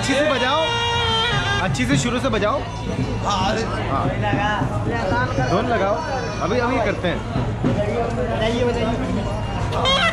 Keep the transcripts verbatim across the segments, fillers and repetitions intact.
अच्छी से बजाओ, अच्छी से शुरू से बजाओ। हाँ धुन लगाओ। अभी अभी करते हैं। बताइए बताइए।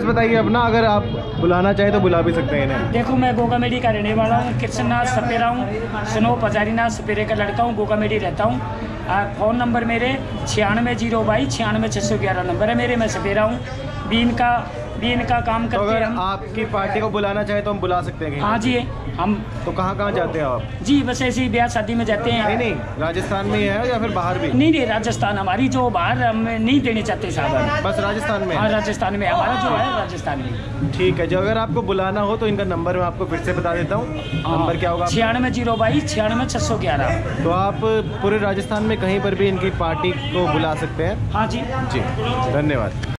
एड्रेस बताइए अपना, अगर आप बुलाना चाहें तो बुला भी सकते हैं इन्हें। देखो मैं गोगामेडी का रहने वाला हूँ, कृष्णनाथ सपेरा हूँ, स्नो पजारीनाथ सपेरे का लड़का हूँ, गोगामेडी रहता हूँ। फ़ोन नंबर मेरे छियानवे जीरो बाईस छियानवे छः सौ ग्यारह नंबर है मेरे। मैं सपेरा हूँ, बीन का बीन का काम तो करते अगर हैं हम। आपकी पार्टी को बुलाना चाहे तो हम बुला सकते हैं कहीं? हाँ जी हम। तो कहाँ कहाँ जाते हैं आप? जी बस ऐसे ही ब्याह शादी में जाते हैं। नहीं नहीं, राजस्थान में ही है या फिर बाहर भी? नहीं नहीं, राजस्थान हमारी जो बाहर हम नहीं देने चाहते साहब। बस राजस्थान में? हाँ राजस्थान में हमारा जो है, राजस्थान में। ठीक है, जो अगर आपको बुलाना हो तो इनका नंबर मैं आपको फिर से बता देता हूँ। नंबर क्या होगा? छियानवे जीरो बाईस छियानवे छः सौ ग्यारह। तो आप पूरे राजस्थान में कहीं पर भी इनकी पार्टी को बुला सकते हैं। हाँ जी जी, धन्यवाद।